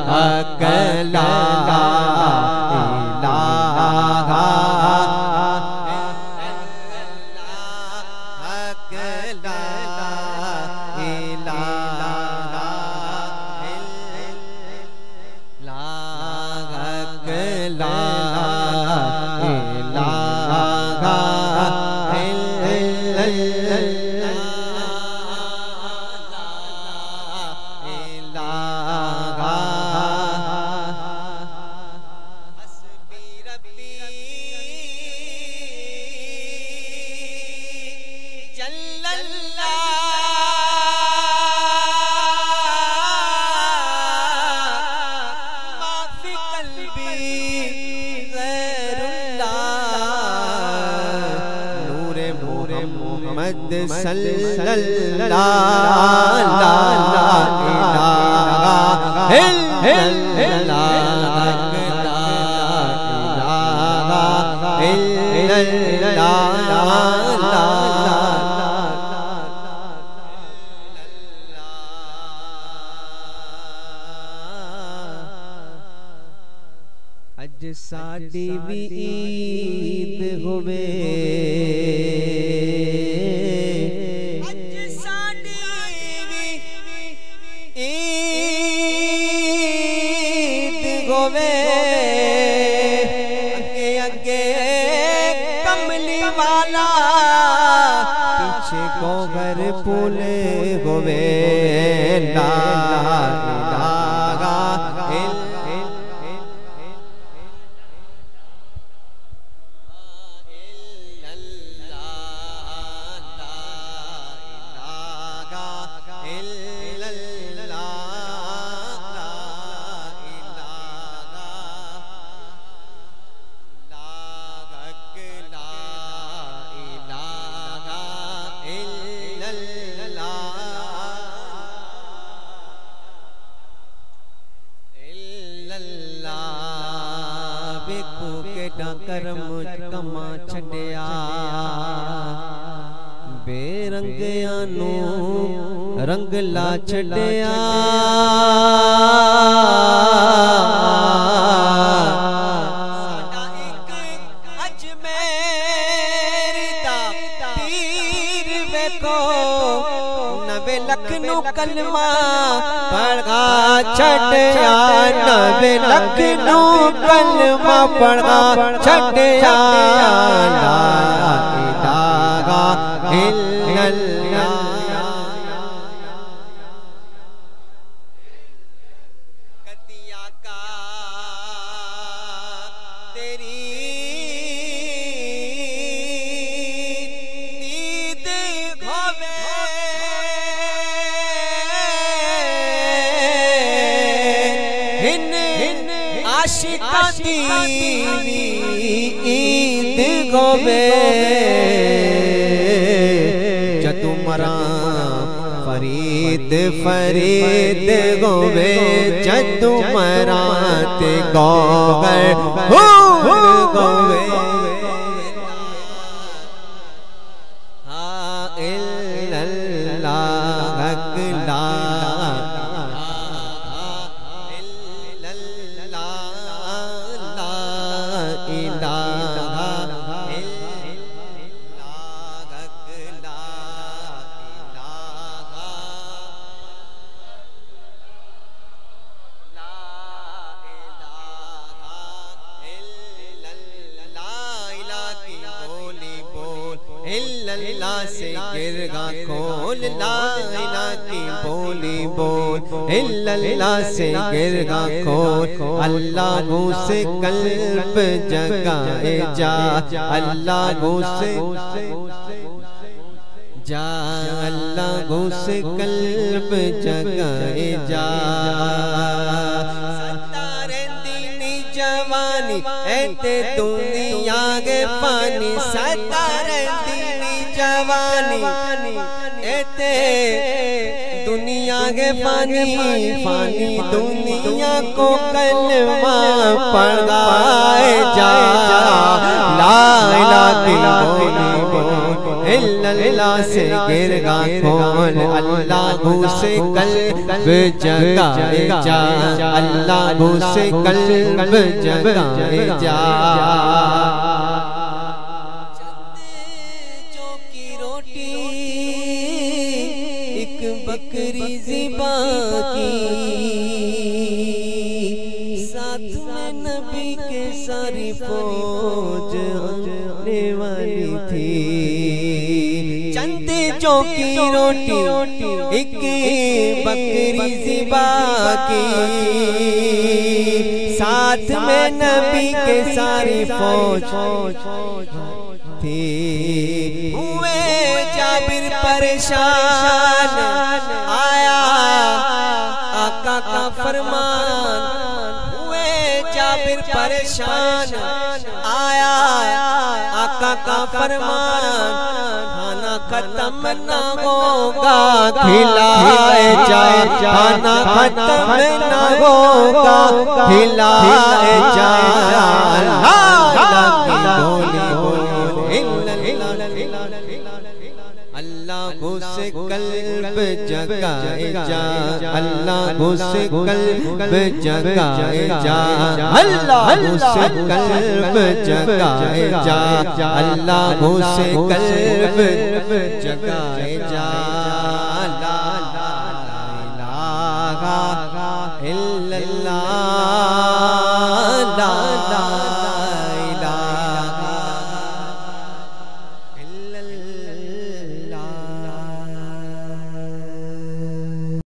हक ला इलाहा हक ला इलाहा ला हक ला मोहम्मद सल्लल्लाहु अज साडी भी ईद होवे अज साडी भी ईद होवे अगे अगे कमली वाला पीछे को घर पुले होवे ला करम कमा छड़िया बेरंगिया नू रंग ला छड़िया साडा एक अजमेर दा पीर वेखो नवे लख नू कलमा पढ़ा छड़िया नवे लख नू कलमा पढ़ा छड़िया ला इलाहा इल्लल्लाह कदिया का तेरी ईद होवे आशिका दी ईद होवे जदू मरा फरीद फरीद होवे जदू मरा ते गौगर होवे हाँ इल्लल्लाह हक ला इल्लल्लाह से गिरगा खोल ला इलाहा की बोली बोल इल्लल्लाह से गिरगा खोल अल्लाह से कल्ब जगाए जा अल्लाह से जा अल्लाह से कल्ब जगाए जा जवानी ऐते दुनिया के पानी सतारे दीनी जवानी ऐते दुनिया के पानी पानी दुनिया को कलमा पढ़ाए जा ला इलाहा इल्लल्लाह इल्लल्लाह से गिरगा कौन अल्लाह से कल्ब जगाए जा, अल्लाह से कल्ब जगाए जा। जो की रोटी एक बकरी ज़िबा की, साथ में नबी के सारी फौज आने वाली थी। चंद जो की रोटी एक बकरी ज़िबा की, साथ में नबी के सारी फौज थी। हुए जाबिर परेशान, आया आका का फरमान। हुए जाबिर परेशान, आया आका का फरमान। खाना खत्म ना होगा खिलाए जा, खाना खत्म ना होगा खिलाए जा। अल्लाह से कल्ब जगाए जा, अल्लाह से कल्ब जगाए जा, अल्लाह से कल्ब जगाए जा, अल्लाह से कल्ब जगाए जा।